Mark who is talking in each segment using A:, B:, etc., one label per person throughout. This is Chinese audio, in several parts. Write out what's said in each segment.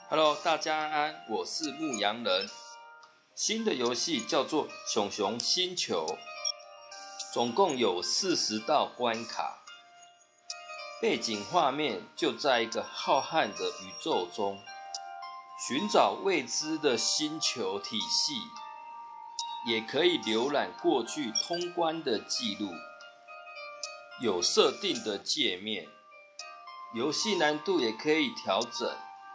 A: Hello， 大家安，我是牧羊人。新的游戏叫做《熊熊星球》，总共有40道关卡，背景画面就在一个浩瀚的宇宙中，寻找未知的星球体系，也可以浏览过去通关的记录。有设定的界面，游戏难度也可以调整。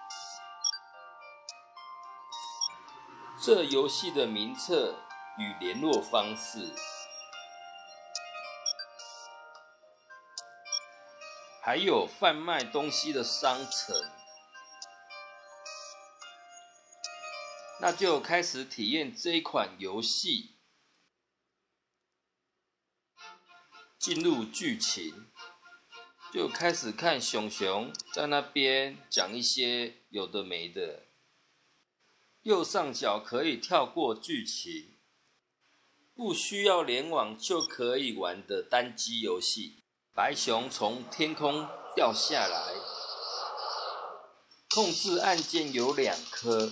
A: 这游戏的名册与联络方式，还有贩卖东西的商城，那就开始体验这一款游戏。进入剧情，就开始看熊熊在那边讲一些有的没的。右上角可以跳过剧情，不需要联网就可以玩的单机游戏。白熊从天空掉下来，控制按键有2颗，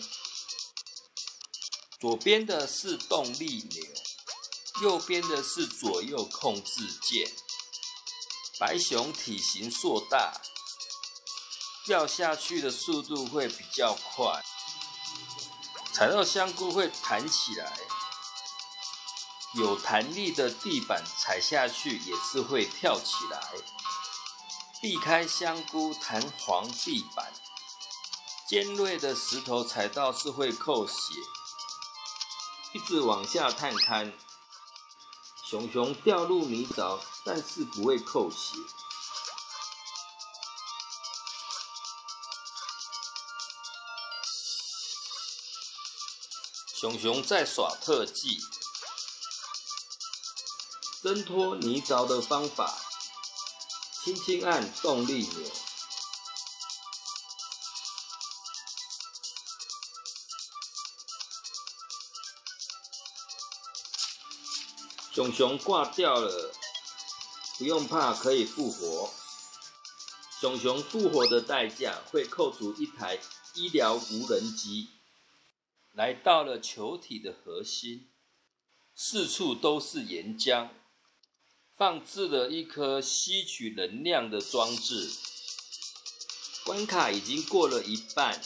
A: 左边的是动力钮，右边的是左右控制键。白熊体型硕大，掉下去的速度会比较快。踩到香菇会弹起来，有弹力的地板踩下去也是会跳起来。避开香菇弹簧地板，尖锐的石头踩到是会扣血。一直往下探勘，熊熊掉入泥沼，但是不会扣血。熊熊在耍特技，挣脱泥沼的方法，轻轻按动力钮。熊熊挂掉了，不用怕，可以复活。熊熊复活的代价会扣除1台医疗无人机。来到了球体的核心，四处都是岩浆，放置了一颗吸取能量的装置。关卡已经过了一半，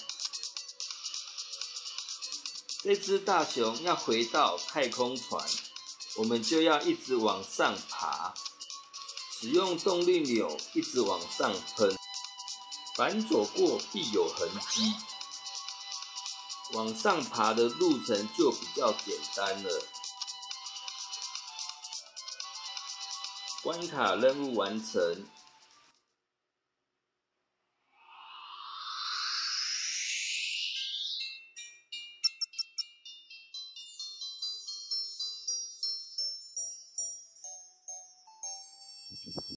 A: 这只大熊要回到太空船，我们就要一直往上爬，使用动力钮一直往上喷，凡走过必有痕迹。往上爬的路程就比较简单了。关卡任务完成，